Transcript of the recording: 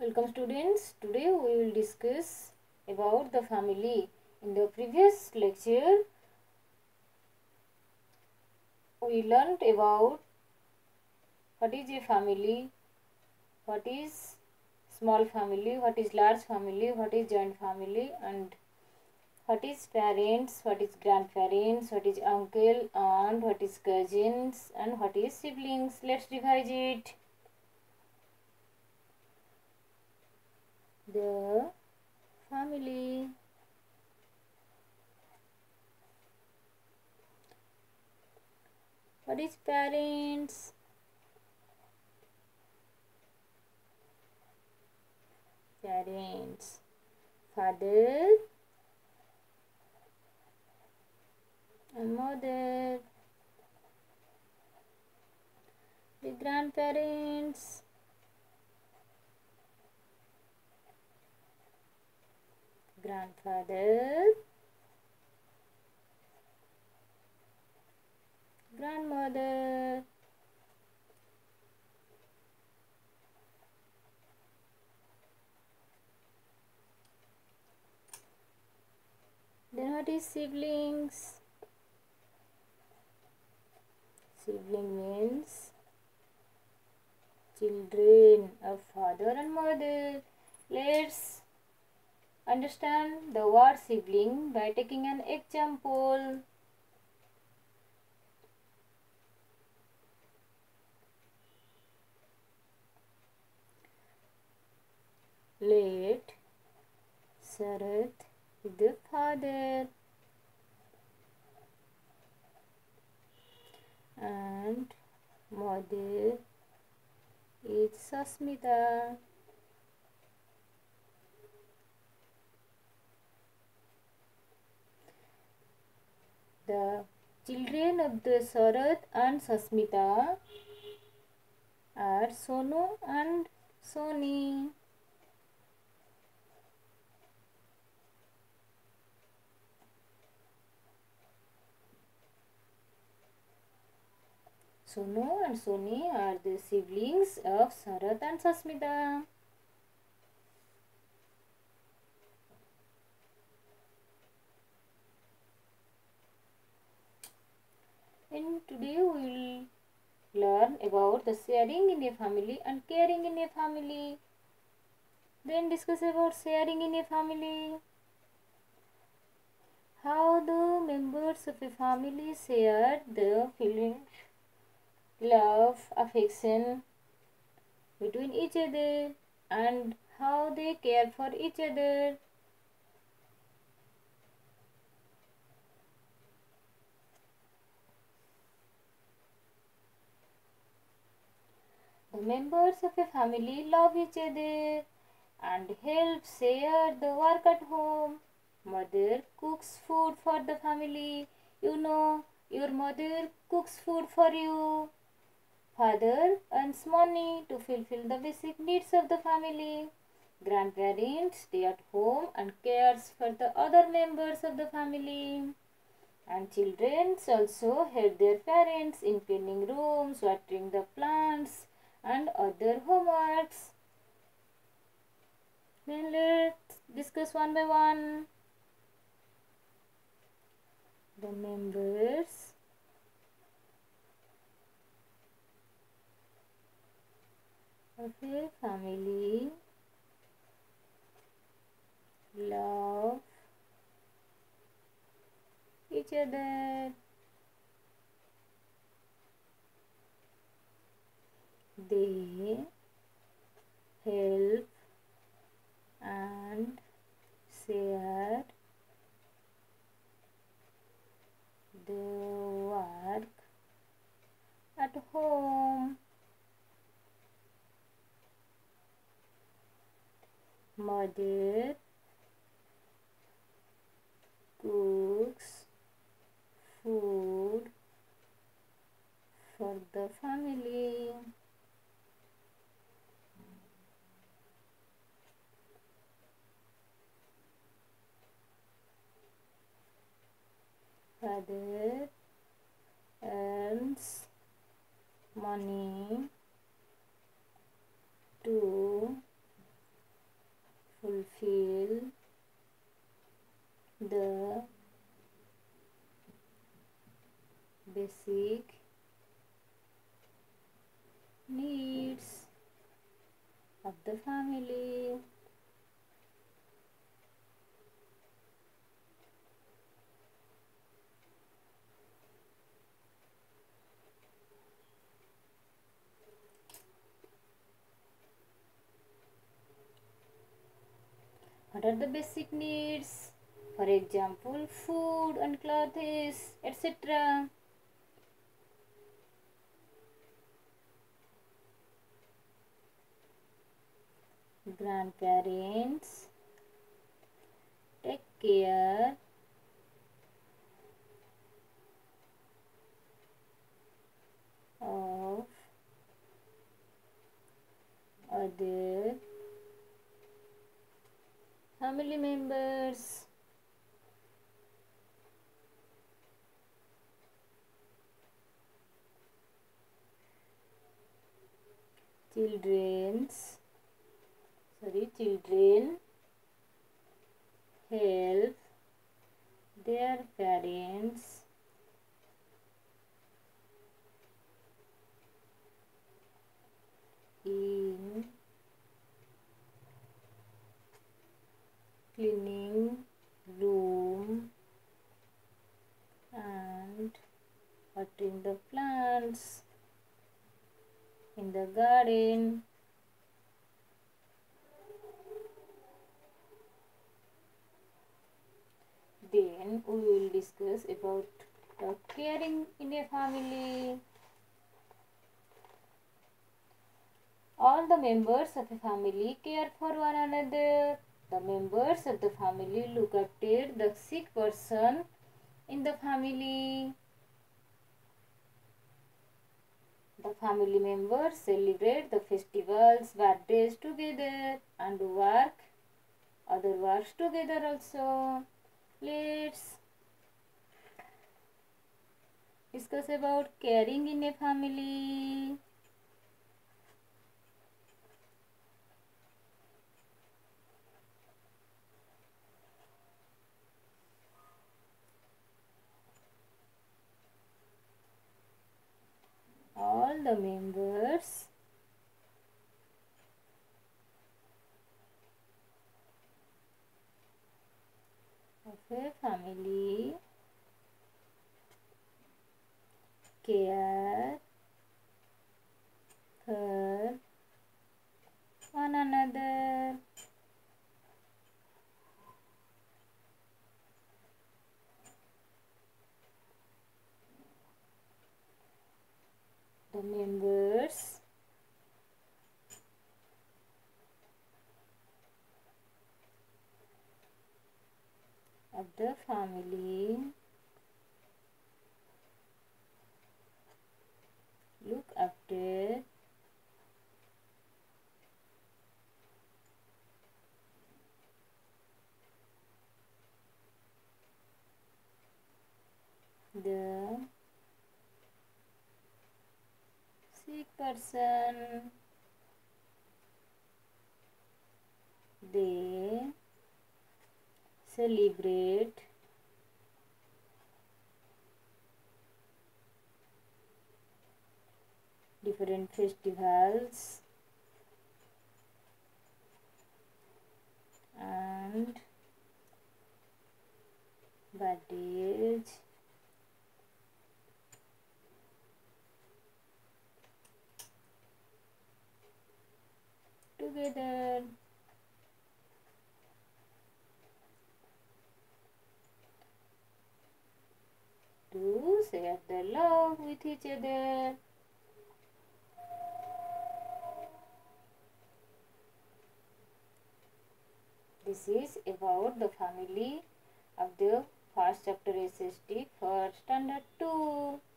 Welcome students. Today we will discuss about the family. In the previous lecture we learnt about what is a family, what is small family, what is large family, what is joint family, and what is parents, what is grandparents, what is uncle, aunt, what is cousins, and what is siblings. Let's revise it. The family. What is parents? Parents. Father and mother. The grandparents. Grandfather. Grandmother. Then what is siblings? Sibling means children of father and mother. Let's understand the word sibling by taking an example. Let Sarath is the father and mother is Sasmita. The children of the Sarath and Sasmita are Sonu and Soni. Sonu and Soni are the siblings of Sarath and Sasmita. And today we will learn about the sharing in a family and caring in a family. Then discuss about sharing in a family. How the members of a family share the feelings, love, affection between each other and how they care for each other. The members of a family love each other and help share the work at home. Mother cooks food for the family. You know, your mother cooks food for you. Father earns money to fulfill the basic needs of the family. Grandparents stay at home and cares for the other members of the family. And children also help their parents in cleaning rooms, watering the plants, and other homeworks. Then let's discuss one by one. The members of a family love each other. They help and share the work at home. Mother cooks food for the family. Father earns money to fulfill the basic needs of the family. What are the basic needs? For example, food and clothes, etc. Grandparents take care of other family members. Children help their parents in cleaning room and watering the plants in the garden. Then we will discuss about the caring in a family. All the members of a family care for one another. The members of the family look after the sick person in the family. The family members celebrate the festivals, birthdays together and work other works together also. Let's discuss about caring in a family. All the members of a family care for one another. The members of the family look after the sick person. They celebrate different festivals and birthdays together. To share the love with each other. This is about the family of the first chapter SST for standard 2.